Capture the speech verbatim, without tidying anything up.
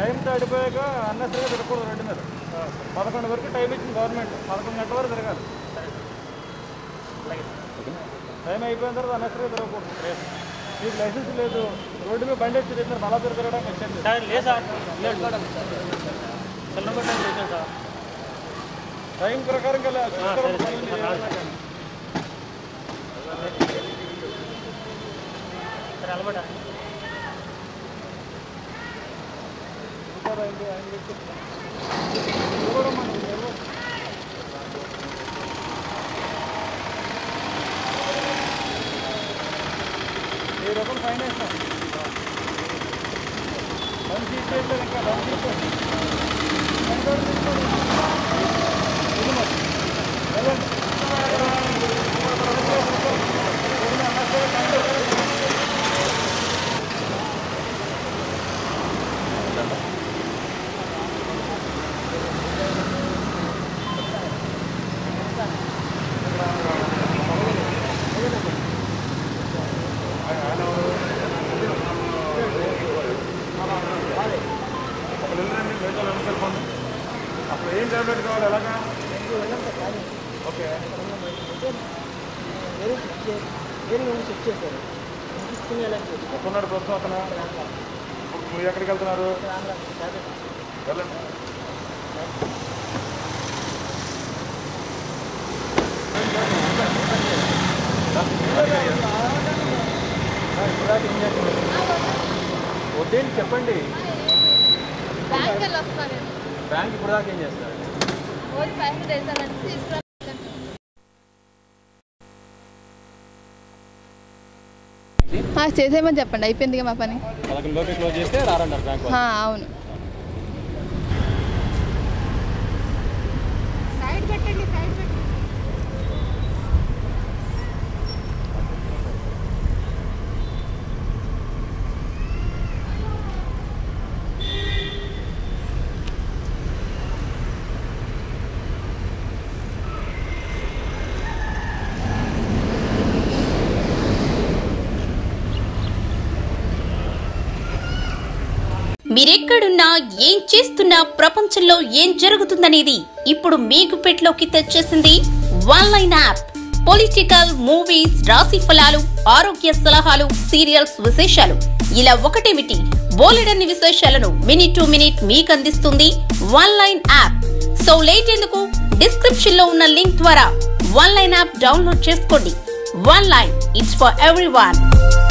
Time దాటిపోయాక అన్నసరిగా తిరగకూడదు road మీద. పదకొండు వరకు టైం ఇచ్చింది గవర్నమెంట్, పదకొండు గంటల వరకు తిరగాలి. టైం అయిపోయిన తర్వాత అన్నసరిగా తిరగకూడదు. మీకు లైసెన్స్ లేదు, రోడ్డు మీద బండి వచ్చి తిరిగినారు, మళ్ళా తిరగడానికి వచ్చింది. లేదు సార్, సార్ టైం ప్రకారం కదా అలవాట. వెయ్యి రూపాయలు ఫైన్ వేస్తాం. డౌన్ సీట్ చేయలేదు, ఇంకా డౌన్ సీట్ వెళ్ళండి. అప్పుడు ఏం టాబ్లెట్ కావాలి, ఎలాగా? ఓకే, ఎక్కడున్నాడు ప్రస్తుతం అతను? మీరు ఎక్కడికి వెళ్తున్నారు? వెళ్ళండి. వద్దేంటి చెప్పండి. బ్యాంక్ ఇప్పుడు దాకా ఏం చేస్తారు? చేసేమని చెప్పండి, అయిపోయింది మా పని. పదకొండులోకి క్లోజ్ చేస్తే రారన్నారు బ్యాంక్. అవును. సైడ్ పెట్టండి, సైడ్ పెట్టండి. మీరెక్కడున్నా ఏం చేస్తున్నా ప్రపంచంలో ఏం జరుగుతుందనేది ఇప్పుడు మీ గుప్పెట్లోకి తెచ్చేసింది one line app. Political, movies, రాశి ఫలాలు, ఆరోగ్య సలహాలు, సీరియల్స్ విశేషాలు, ఇలా ఒకటేమిటి బోలెడన్ని విశేషాలను మినిట్ టు మినిట్ మీకు అందిస్తుంది one line app. So late ఎందుకు, డిస్క్రిప్షన్ లో ఉన్న లింక్ ద్వారా వన్ లైన్ యాప్ డౌన్లోడ్ చేసుకోండి. One line, it's for everyone.